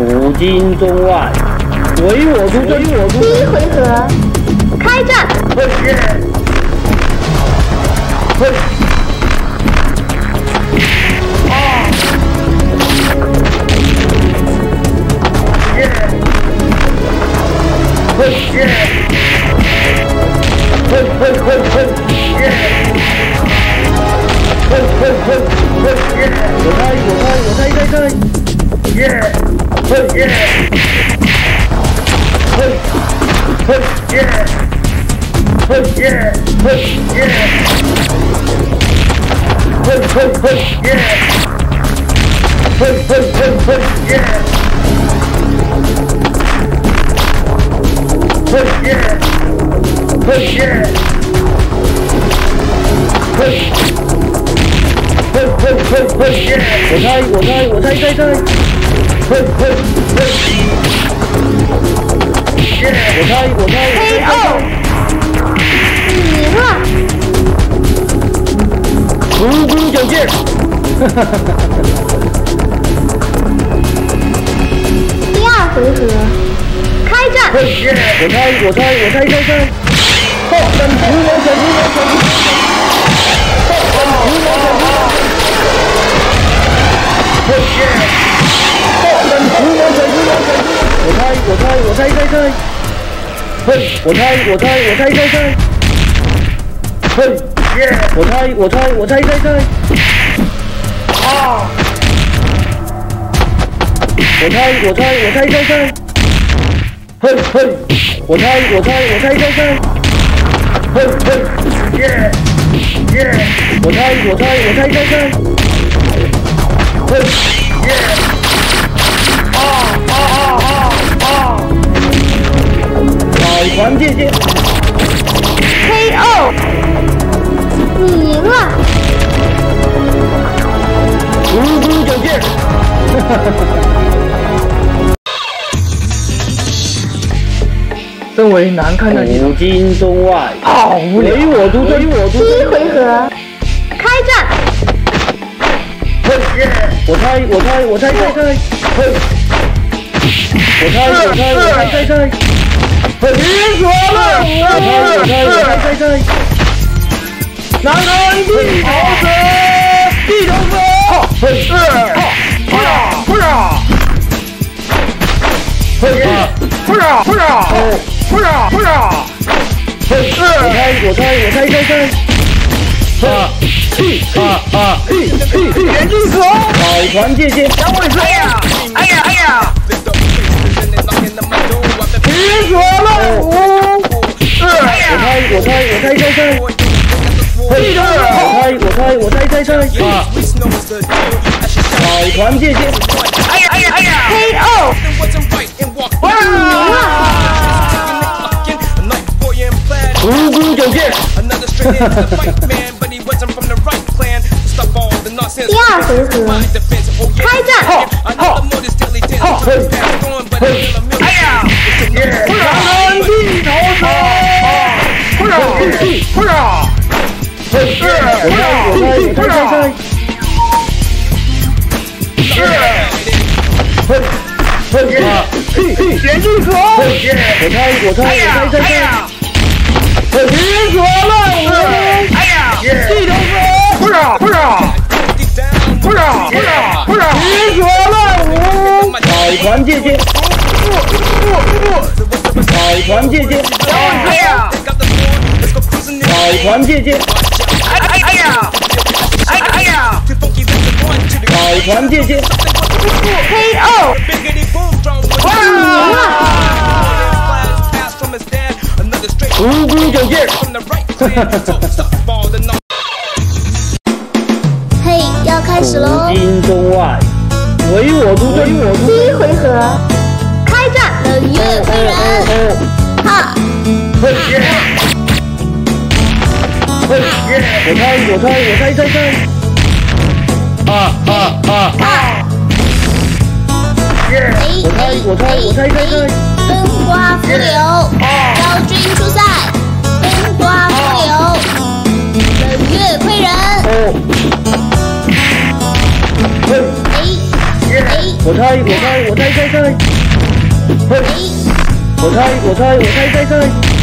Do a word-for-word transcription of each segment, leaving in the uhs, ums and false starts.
古今中外，唯我独尊。我独第一回合，开战！ 嘿，嘿，啊，耶，嘿耶，嘿嘿嘿嘿耶，嘿嘿嘿嘿耶，我猜我猜我猜猜猜，耶，嘿耶。嘿，嘿耶，嘿耶，嘿耶，嘿嘿嘿耶，嘿嘿嘿嘿耶，嘿耶，嘿耶，嘿，嘿嘿嘿嘿耶，我猜我猜我猜猜猜，嘿嘿嘿。我猜，我猜，我猜， 哦，你赢了。 独孤九剑，哈哈哈哈第二回合，开战！ 我猜，我猜，我猜，我猜，猜猜。后等伏魔神，伏魔神，后等伏魔神，我耶！后等伏魔神，伏魔神，我猜，我猜，我猜，猜猜。嘿，我猜，我猜，我猜猜猜，嘿，耶！我猜，我猜，我猜猜猜，啊！我猜，我猜，我猜猜猜，嘿嘿！我猜，我猜，我猜猜猜，嘿嘿！耶耶！我猜，我猜，我猜猜猜，嘿耶！啊啊啊啊啊！海团界限 ，K O， 你赢了。 独孤九剑，哈哈哈哈。身为难看的古今中外，好无聊，唯我独尊，唯我独尊。 第一回合，开战！ 嘿耶！我猜，我猜，我猜猜猜，嘿！我猜，我猜，我猜猜猜。你说了，我猜，我猜，我猜猜猜，南安地头蛇，地头蛇，嘿是，不是，不是，嘿是，不是，不是，不是，不是，嘿是，我猜，我猜，我猜猜猜，啊，嘿啊啊嘿嘿嘿，眼镜蛇，海团界限，两位谁呀？哎呀哎呀！你说了，我是，我猜，我猜，我猜猜猜，嘿是，我猜，我猜，我猜猜猜，啊，海团界限，哎呀哎呀哎呀 ，K O， 哇！ 独孤九剑， 第二回合，开战！ 好，好，好，嘿，嘿，哎呀，耶！南安地头蛇，不是，不是，嘿是，我猜，我猜，我猜猜猜，是，嘿，嘿啊，嘿嘿，眼镜蛇，嘿耶！我猜，我猜，我猜猜猜。你说了，我哎呀，地头蛇，不是，不是，不是，不是，不是，你说了，我海团界限，海团界限，哎呀，海团界限，哎哎呀，哎哎呀，海团界限 ，K O， 哇！ 独孤九剑， 嘿，要开始喽！ 古今中外，唯我独尊，唯我独尊。 第一回合，开战！冷月归人，哈！ 嘿耶！嘿耶！我猜，我猜，我猜猜猜。啊啊啊啊！耶！我猜，我猜，我猜猜猜。 风花浮流，昭君出塞，风花浮流，冷月归人。 哦。嘿。 哎哎我猜我猜我猜猜猜，嘿，我猜我猜我猜猜猜，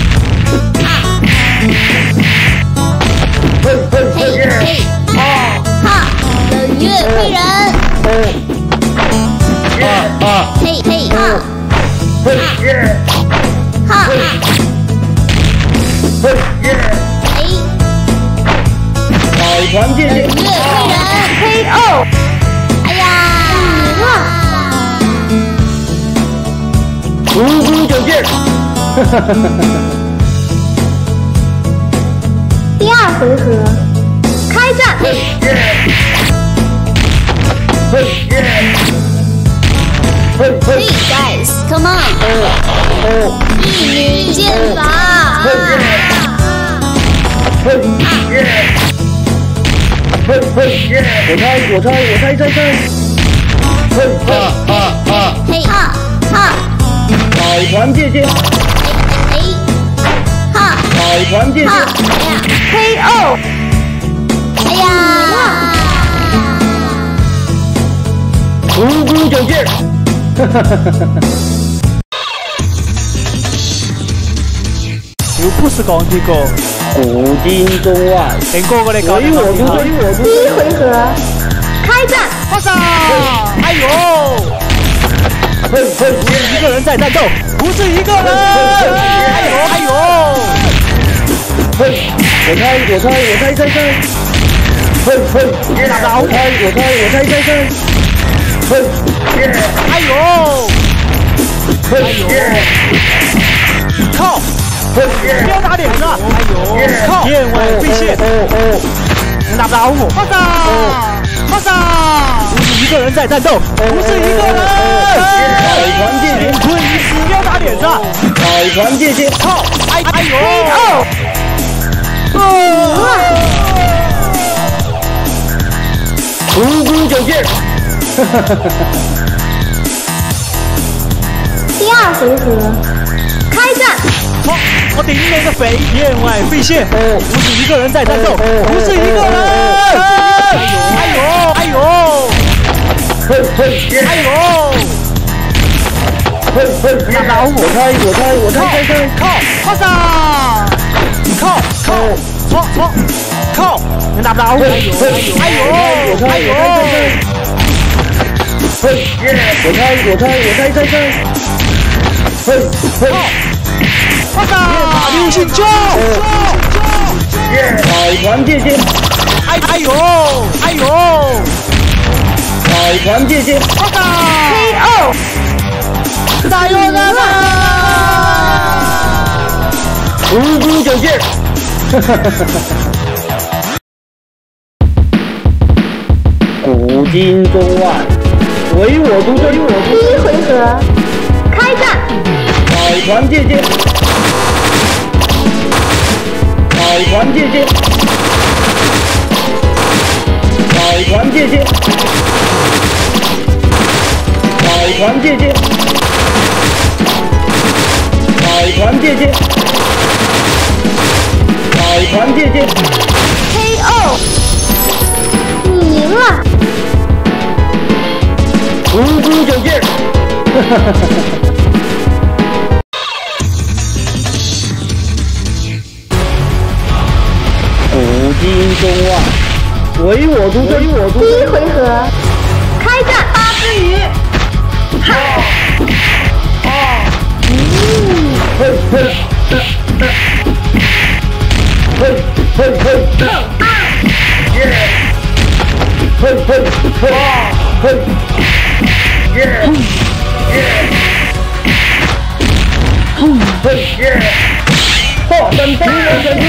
嘿嘿嘿嘿， 啊哈，冷月贵人， 哦，啊啊， 嘿嘿哈， 嘿哈， 嘿， 哎， 海团姐姐， 冷月贵人 K O， 哎呀，赢了， 独孤九剑，哈哈哈哈。 第二回合，开战！ 嘿，嘿，嘿， Hey guys, come on！ 哦， 一女剑法！ 嘿，嘿，嘿，我猜我猜我猜猜猜，嘿，啊啊啊！ 嘿哈哈！ 海团姐姐， 哎哈！ 海团姐姐， 哈！哎呀 ！K O！ 哎呀！ 独孤九剑，哈哈哈哈哈。 又不是講呢個， 古今中外， 成個個你搞唯我獨尊，唯我獨第一尊。 回合，開戰！ 發射！哎呦， 嘿，嘿， 不是一個人在戰鬥，不是一個人！哎呦哎呦， 嘿，我猜我猜我猜猜猜，嘿嘿，我猜我猜我猜猜猜，嘿， 哎呦， 嘿， 靠！ 嘿， 不要打臉了！哎呦，靠！劍尾飛線， 哦能打不打我？發射！發射！不是一個人在戰鬥，不是一個人！ 海團姐姐， 坤一死，不要打臉了！ 海團姐姐， 靠！哎哎呦！ 獨孤九劍，哈哈哈哈。 第二回合，開戰！ 我我頂你個肺！劍尾飛線， 哦， 不是一個人在戰鬥，不是一個人！哎呦哎呦嘿嘿， 哎呦！ 嘿嘿，我猜我猜我猜猜猜， 靠！發射！靠靠！錯錯！靠！能打不打我？哎呦哎呦哎呦！ 嘿，我猜我猜我猜猜猜，嘿嘿， 發射！流星球！ 海團姐姐， 哎哎呦哎呦！ 海團姐姐， 發射 K O！ 加油了！ 獨孤九劍，哈哈哈哈。古今中外，唯我獨尊，唯我獨第一尊。 回合，開戰！ 海團姐姐，海團姐姐，海團姐姐，海團姐姐，海團姐姐，海團姐姐， K O！ 你贏了！ 獨孤九劍，哈哈哈哈。古今中外，唯我獨尊，唯我獨第一尊。 回合，開戰！八之魚，哈！ 嘿嘿，嘿嘿嘿，耶！嘿嘿嘿，嘿，耶！耶！嘿耶！爆灯灯人神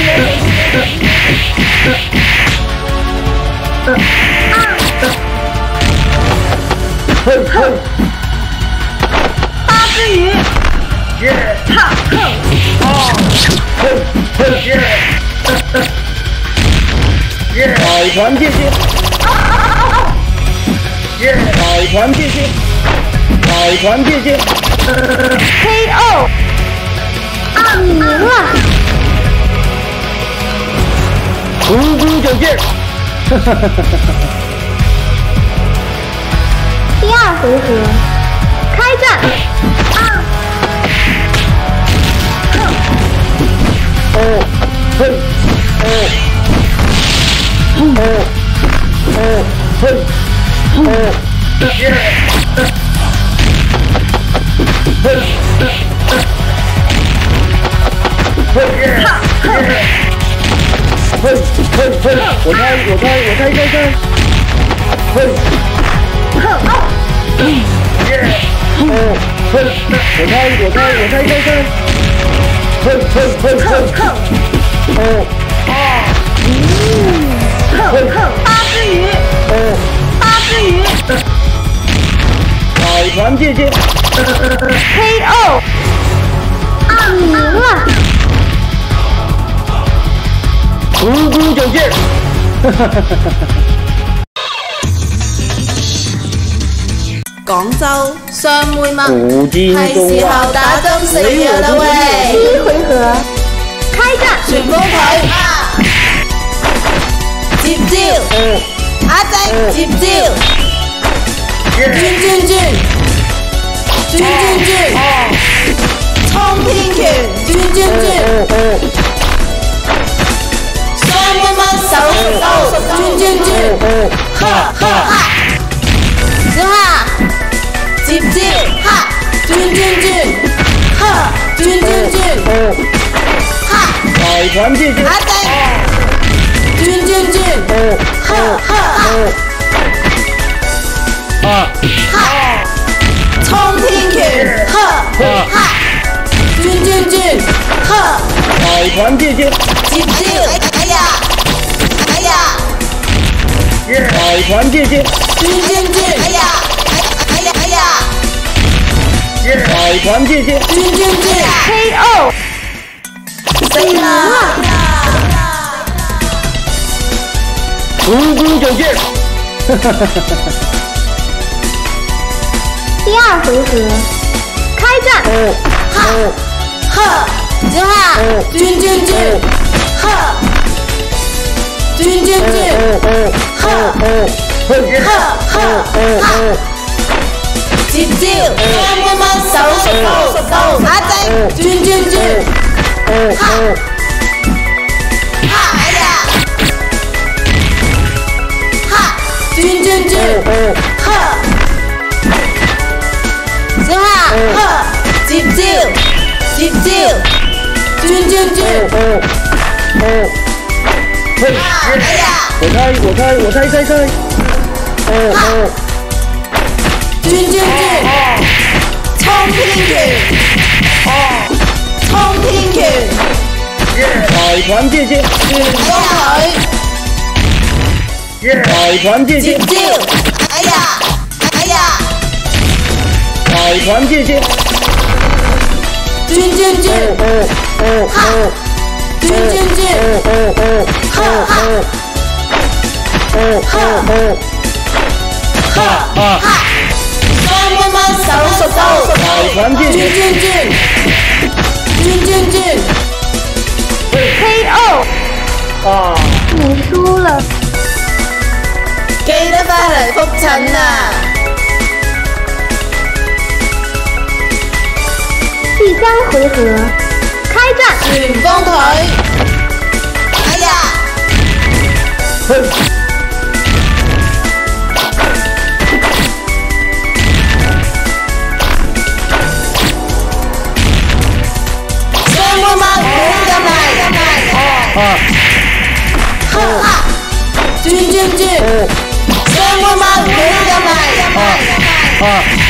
嘿嘿， 八之魚， 耶！ 哈！ 嘿嘿耶！耶！海團姐姐，耶！海團姐姐，海團姐姐。 K O！ 你赢了！ 独孤九剑， 第二回合，开战！啊！ 哦，嘿，哦，哦，哦，嘿，哦，嘿，嘿，哈，嘿，嘿，嘿，我猜，我猜，我猜，猜猜，嘿，哦，嘿，我猜，我猜，我猜，猜猜。嘿嘿嘿嘿，哦啊，嗯， 八只鱼， 哦， 八只鱼海团姐姐 ，K O， 啊，你赢了， 独孤九剑，哈哈哈哈哈。 廣州雙妹嘜， 古今係中時候打針食藥啦喂！ 第一回合，開戰！ 旋風腿，接招， 哦阿仔接招，轉轉轉，轉轉轉，衝天拳，轉轉轉， 哦哦雙妹嘜手術刀，轉轉轉， 哦哈哈哈，小夏。接招，哈，轉轉轉，哈，轉轉轉， 哦， 哈， 海團姐姐， 阿仔，轉轉轉， 哦哈哈哈， 啊哈，衝天拳，哈哈，轉轉轉，哈， 海團姐姐， 接招，哎呀，哎呀， 海團姐姐， 轉轉轉，哎呀，哎呀哎呀， 海團姐姐， 轉轉轉 K O， 死啦！ 獨孤九劍，哈哈哈哈哈。 第二回合，開戰！ 哦哦哈，小夏，轉轉轉，哈，轉轉轉， 哦哈， 哦嘿， 哈哈哈，接招，雙妹嘜手術刀，阿仔，轉轉轉， 哦哈， 哦哈，哎呀，哈，轉轉轉， 哦哈，小夏，哈，接招，接招，轉轉轉， 哦哦嘿， 哈，哎呀， 我猜，我猜，我猜猜猜，哦哦轉轉轉，衝天拳，衝天拳， 海團姐姐， 旋風腿， 海團姐姐， 接招，哎呀，哎呀， 海團姐姐， 轉轉轉， 哦哦哦轉轉轉， 哦哦哈哈哦哦哈哈，雙妹嘜手術刀， 海團姐轉姐， 轉轉，轉轉轉， K O， 啊， 你輸了。 記得返嚟覆診啊！ 第三回合，開戰！ 旋風腿，哎呀， 嘿， 雙妹嘜捲入嚟， 啊， 哈哈，轉轉轉， 哦雙妹嘜捲入嚟， 啊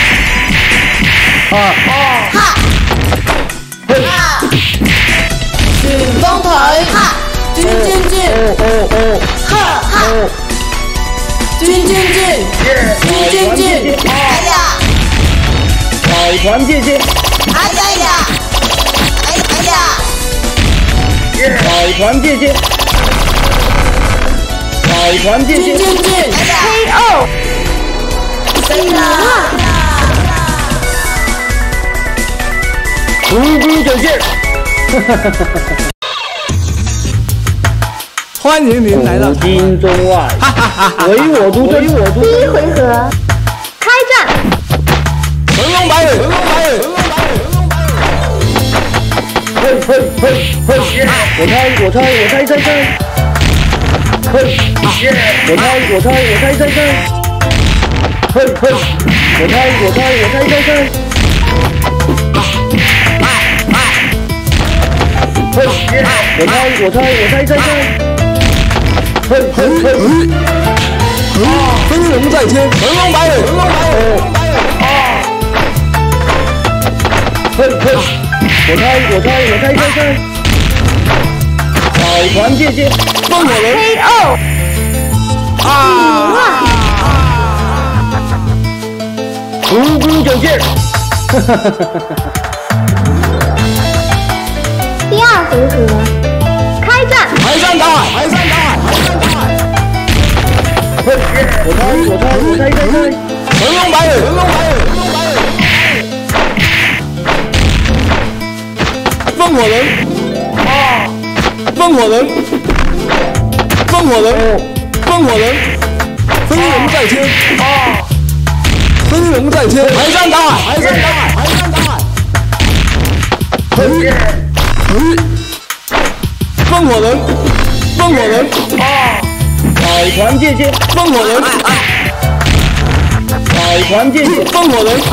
啊， 哈， 嘿， 哈，旋風腿，哈，轉轉轉， 哦哦哦哈哈， 哦， 轉轉轉，轉轉轉，哎呀， 海團姐姐， 哎呀呀，哎哎呀， 海團姐姐，海團姐轉姐， 轉轉，哎呀， K O， 死啦！ 獨孤九劍，哈哈哈哈哈。 欢迎您来到古台湾， 今中外， 哈哈哈哈！ 唯我独尊，唯我独第一尊。 回合，開戰！ 龙白尾，腾龙白尾，腾龙白尾，腾龙白尾。 嘿嘿嘿嘿！我猜我猜我猜猜猜！嘿！我猜我猜我猜猜猜！嘿嘿！我猜我猜我猜猜猜！嘿！我猜我猜我猜猜猜！嘿嘿嘿！ 飞龙在天，腾龙白尾，腾龙白尾， 嘿嘿！我猜我猜我猜猜猜！海团姐姐， 风火轮 K O。 啊！ 独孤九剑，哈哈哈哈哈！ 第二回合，开战！ 排山倒海，排山倒海，排山倒海。 嘿，我猜我猜我猜猜猜！ 腾龙白尾，腾龙白尾，腾龙白尾。风火轮，啊！风火轮，风火轮，风火轮，飞龙在天，啊！飞龙在天，排山倒海，排山倒海，排山倒海。嘿，嘿，风火轮，风火轮，啊！ 海团姐姐， 风火轮， 海团姐姐， 风火轮，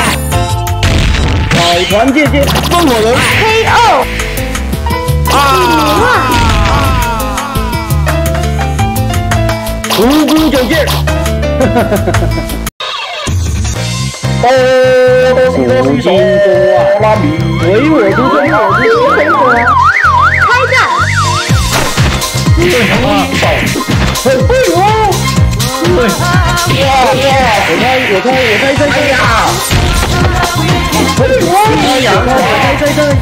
海团姐姐， 风火轮 K O。 啊！ 独孤九剑，哈哈哈哈哈！哦，古今中外，唯我独尊，我第一回合，开战！ 对啊，嘿，嘿我，对，哇哇！我猜我猜我猜猜猜呀！嘿我，哎呀，我猜猜猜！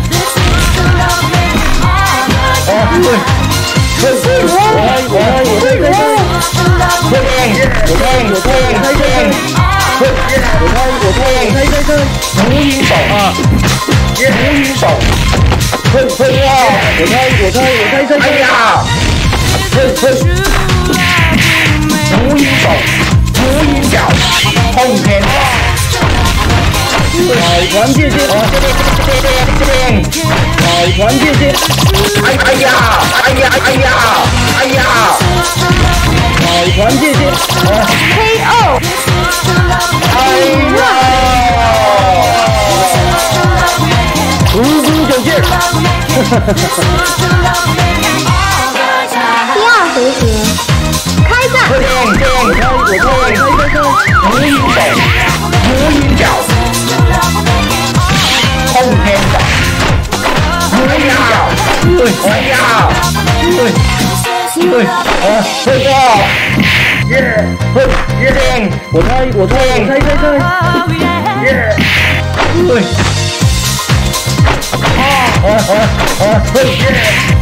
啊对，嘿我，我猜我猜我猜猜猜！嘿，我猜我猜我猜猜猜！嘿，我猜我猜我猜猜猜！无影手啊，无影手！嘿嘿哇！我猜我猜我猜猜猜！哎呀！嘿嘿！无影手，无影脚，碰天打！海团姐姐，海团姐姐，哎哎呀，哎呀哎呀，哎呀！海团姐姐 K O。 哎呀！独孤九剑，哈哈哈哈！ 第二回合，开战！ 我猜我猜我猜猜猜！无影手，无影脚，碰天打！哎呀！哎呀！对对啊！这个耶！嘿耶！我猜我猜我猜猜猜！耶！对。啊啊啊！嘿耶！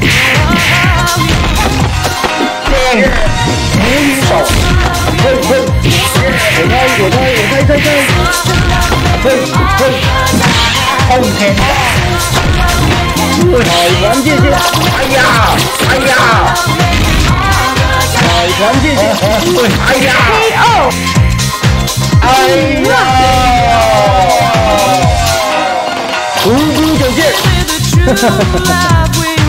耶！无影手，嘿嘿！我猜我猜我猜猜猜！嘿嘿！碰天打！海团姐姐，哎呀，哎呀！海团姐姐，对，哎呀 K O。 哎呀！独孤九剑，哈哈哈哈哈！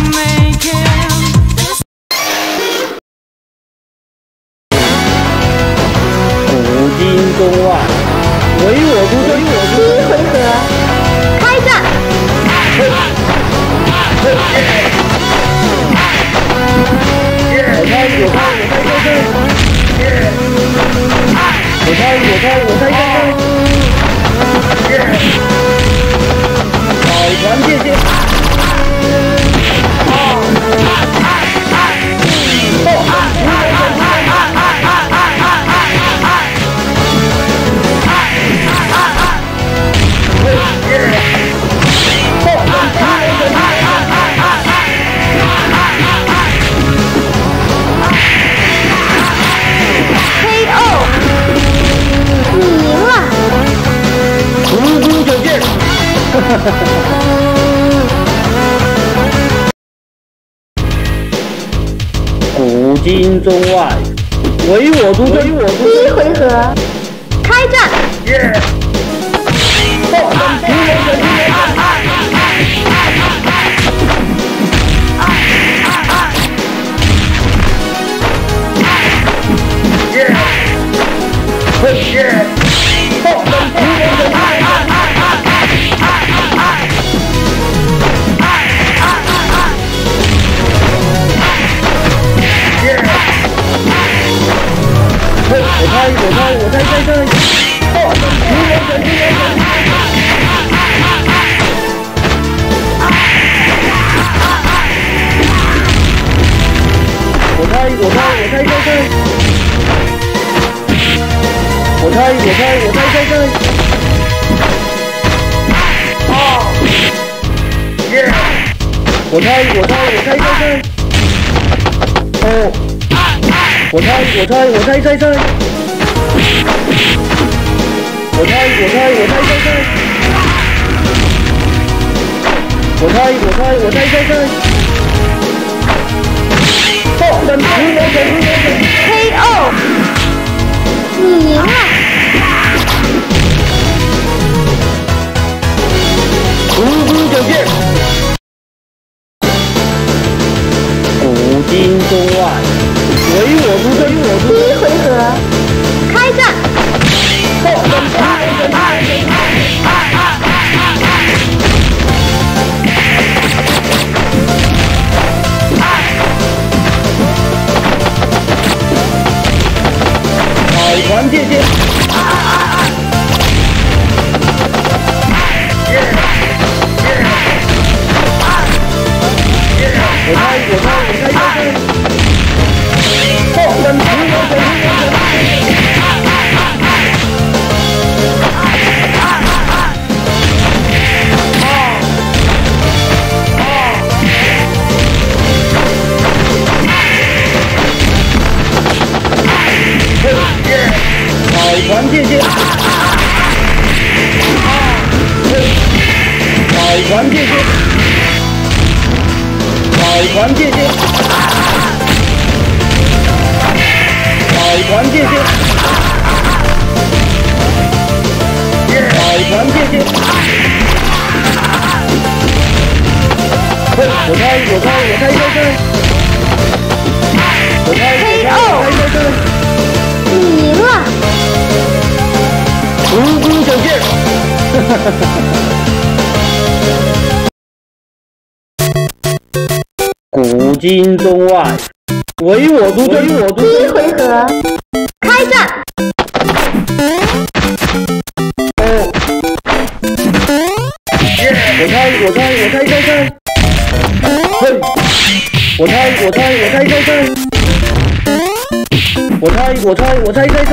古今中外，唯我独尊，我第一回合，开战！ 嘿，嘿，我猜我猜我猜猜猜！我猜我猜我猜猜猜！海团姐姐， K O。你赢了。 独孤九剑，哈哈哈哈！古今中外，唯我独尊，唯我独第一尊。 回合，开战！ 耶！ 我猜，我猜，我猜猜猜。哦，我猜，我猜，我猜猜猜。我猜，我猜，我猜猜猜。我猜，我猜，我猜猜猜。哦，等十秒，等十秒，等。 K O， 你赢了。 五五九剑。古今中外，唯我独尊，我独第一回合，开战！ 海船借剑。我猜，我猜，我猜，猜猜。哦，等十秒，等十秒，等。海船借剑。海船借剑。海船借剑，海船借剑，海船借剑。嘿，我猜，我猜，我猜猜猜。我猜，我猜，我猜猜猜。 你赢了。 五五九剑。哈哈哈哈。古今中外，唯我独尊，我独尊。 第一回合，开战！ 哦，我猜，我猜，我猜猜猜。嘿，我猜，我猜，我猜猜猜。我猜，我猜，我猜猜猜。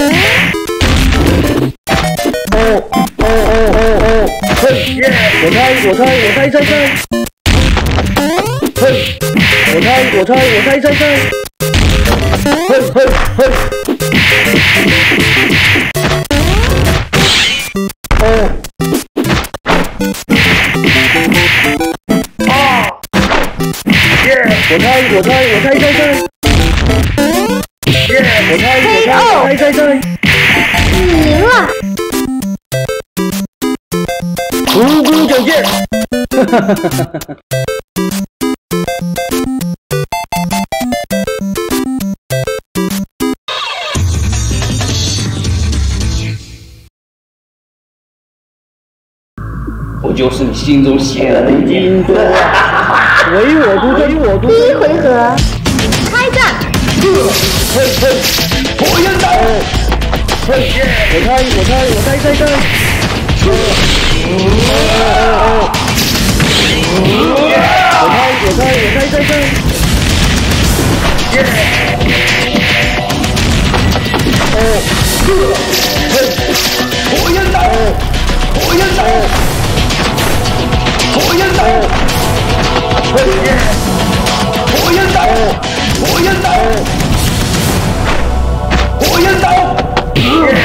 哦哦哦哦哦，嘿，我猜，我猜，我猜猜猜。嘿，我猜，我猜，我猜猜猜。嘿嘿嘿。哦。啊。耶！我猜，我猜，我猜猜猜。耶！我猜，我猜，我猜猜猜。 你赢了。 五五九剑。哈哈哈哈哈哈。我就是你心中邪恶的金多，唯我独尊，唯我独尊。 第一回合，开战！ 嘿嘿，火焰刀！嘿，我猜，我猜，我猜猜猜。哦哦哦！我猜，我猜，我猜猜猜。耶！哦，嘿，火焰刀！火焰刀！火焰刀！嘿，火焰刀！火焰刀！火焰刀！耶！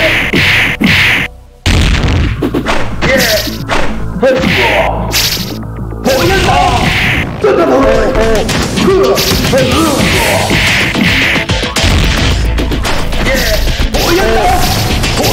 耶！嘿，火焰刀！这个头！呵，嘿，耶！火焰刀！火焰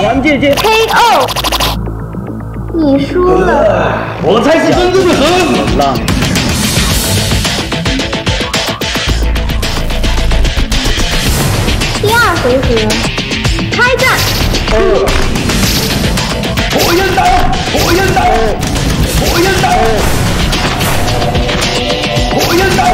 团姐姐 K O， 你输了。 我才是真正的神。 浪。 第二回合，开战！ 火焰刀，火焰刀，火焰刀，火焰刀，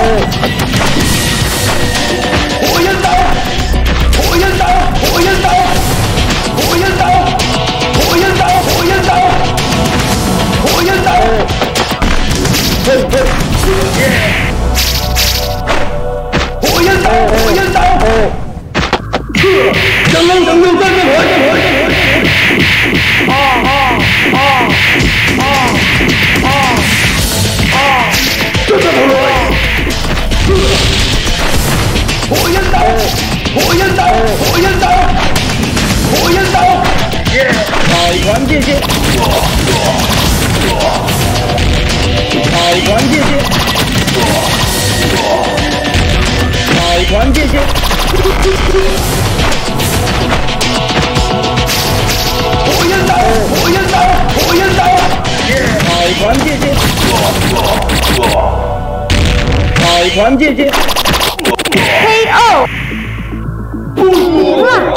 火焰刀，火焰刀，火焰刀，火焰刀，火焰刀，火焰刀，火焰刀，嘿嘿，火焰刀，火焰刀。等等等等，再再回，再回，再回！啊啊啊啊啊啊！这这头来！火焰刀，火焰刀，火焰刀，火焰刀！ 海团姐姐，海团姐姐，海团姐姐。 火焰刀，火焰刀，火焰刀！ 海团姐姐，海团姐姐 ，K O， 赢了。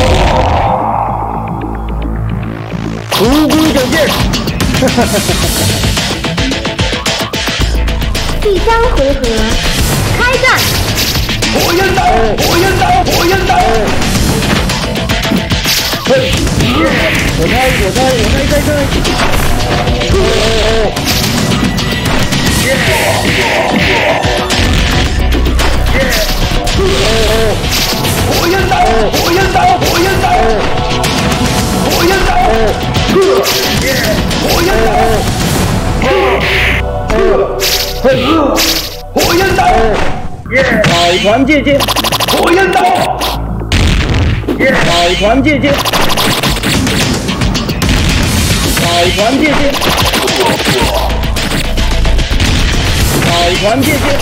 独孤九剑， 第三回合，开战！ 火焰刀，火焰刀，火焰刀！ 嘿，我猜，我猜，我猜，猜猜。 火焰刀，火焰刀，火焰刀，火焰刀，火焰刀， 嘿， 火焰刀， 海团姐姐， 火焰刀， 海团姐姐，海团姐姐，海团姐姐，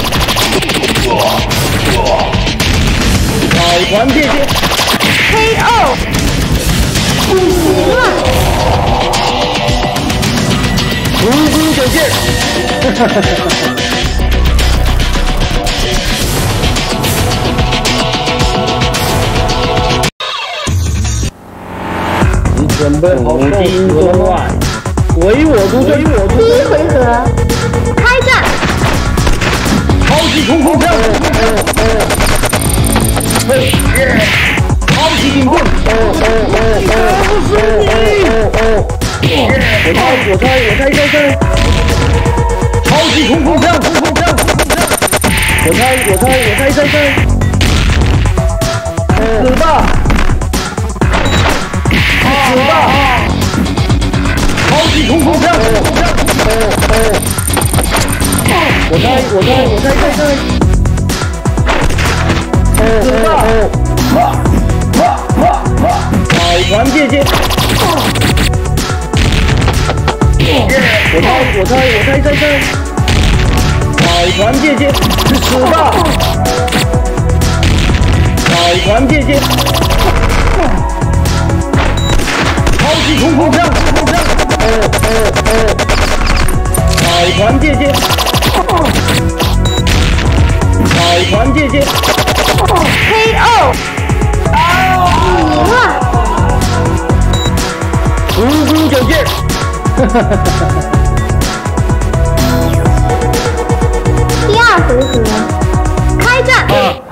海团姐姐 ，K O， 赢了。 独孤九剑，你准备好受死了吗？唯我独尊，唯我独第一尊。 回合，开战！ 超级冲锋枪，嘿，超级顶棍，不是你！我猜，我猜，我猜，猜猜，超级冲锋枪，冲锋枪，冲锋枪！我猜，我猜，我猜，猜猜，死吧！死吧！超级冲锋枪，冲锋枪！我猜，我猜，我猜，猜猜，死吧！海团姐姐，我猜，我猜，我猜，猜猜，海团姐姐，死吧！海团姐姐，超级冲锋枪，冲锋枪！海团姐姐。海团姐姐 ，K O， 赢了。 独孤九剑， 第二回合，开战！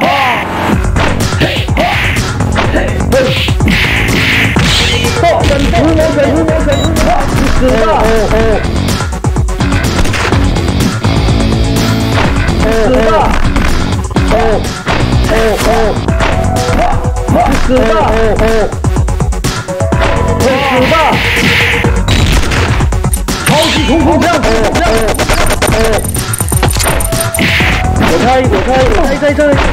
爆粉直播粉直播粉直播，死吧！死吧！死吧！死吧！超级冲锋枪！我猜，我猜，我猜猜猜。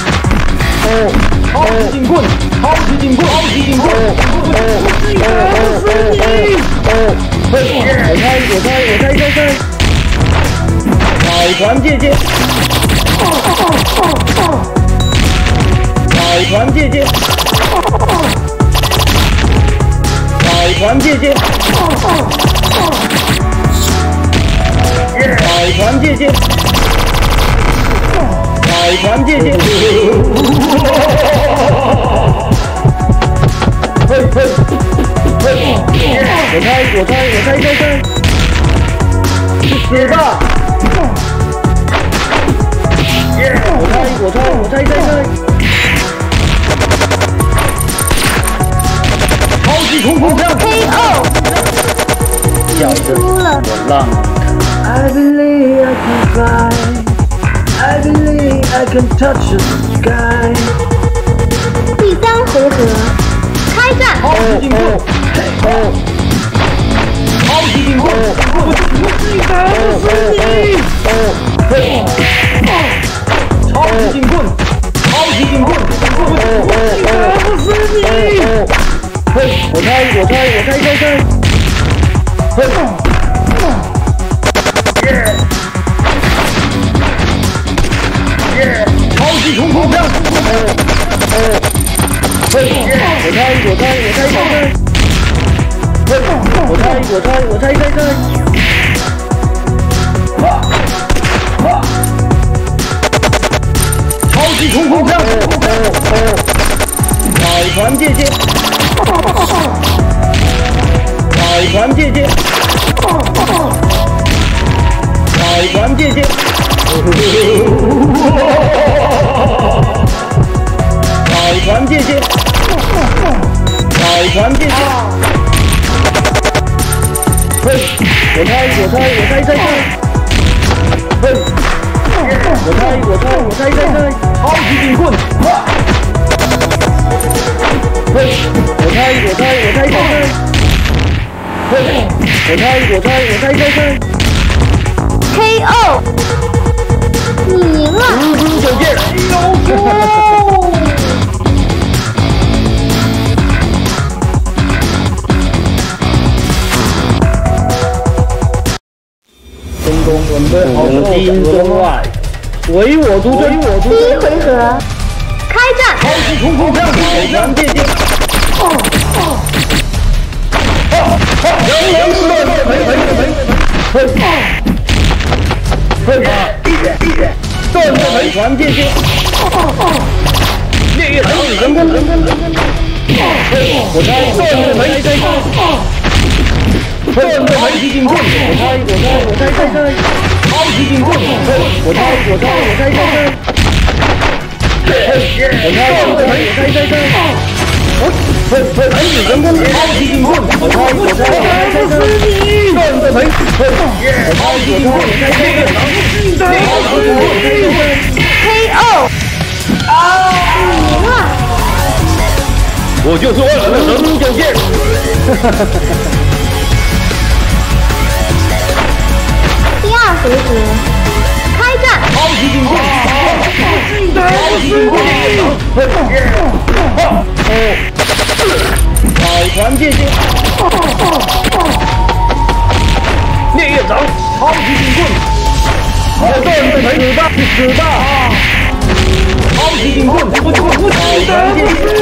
超级警棍！超级警棍！超级警棍！不是你！不是你！我猜，我猜，我猜猜猜。海团姐姐，海团姐姐，海船借箭，海船借箭，海船借箭，嘿嘿嘿，我猜我猜我猜猜猜，死吧！我猜我猜我猜猜猜，超级冲锋枪 K O， 小子，我让你。I believe I can fly. I believe I can touch the sky. 第三回合，开战！ 超级进攻！哦！超级进攻！我记得是你！哦！嘿！超级进攻！超级进攻！我记得是你！嘿！我猜我猜我猜猜猜！嘿！超级冲锋枪！嘿！我猜我猜我猜猜猜！嘿！我猜我猜我猜猜猜！超级冲锋枪！海船借箭！海船借箭！海船借箭！海船借箭！海船借箭！嘿！我猜我猜我猜猜猜！嘿！我猜我猜我猜猜猜！超级警棍！嘿！我猜我猜我猜猜猜！嘿！我猜我猜我猜猜猜！ K O， 你赢了。 十之九剑，有功！真功准备好了，金中外，唯我独尊，唯我独尊。 第一回合，开战！ 超级冲锋枪，海船借箭。哦哦哦！人人是万岁！赔赔赔赔赔！嘿！断断海船借箭！烈焰长子神功！我猜断断海猜猜！断断海极进棍！我猜我猜我猜猜猜！超级进棍！我猜我猜我猜猜猜！我猜我猜我猜猜猜！嘿嘿，男子神功，超级进棍！我猜我猜我猜猜猜！断断海，嘿！我猜我猜我猜猜猜！超级进棍 K O， 啊，你赢了。 我就是万恶的神九剑！ 第二回合，开战！ 超级进棍！超级进棍！海船借箭！烈焰掌！超级进棍！我断断海死吧！死吧！超级进棍！我就不海船借箭！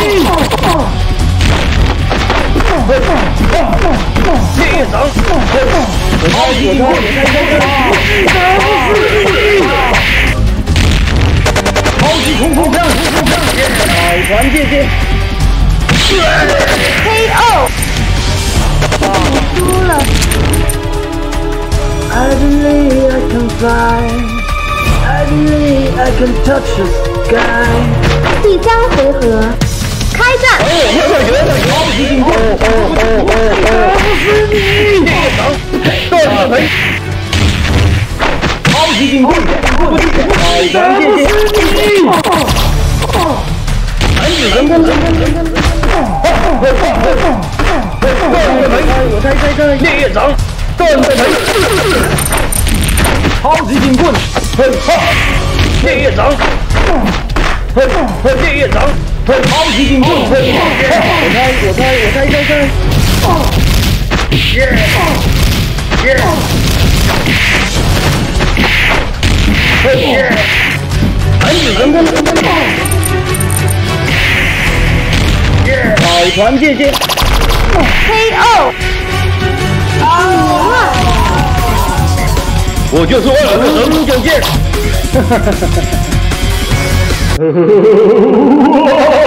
烈焰掌！我超级进棍！超级冲锋枪！海船借箭！ K O， 输了。 I believe I can fly. I believe I can touch the sky. 第三回合，开战！ 超级进攻！哦哦哦哦！不是你！断断腿！超级进攻！海船借箭！男子神功！断断腿！我猜猜猜！烈焰掌！断断腿！超级进棍！嘿哈！烈焰掌！嘿嘿！烈焰掌！嘿！超级进棍！嘿！我猜我猜我猜猜猜！耶！耶！嘿！男子神功！海船借箭！ K O。 我就是万恶的神九剑。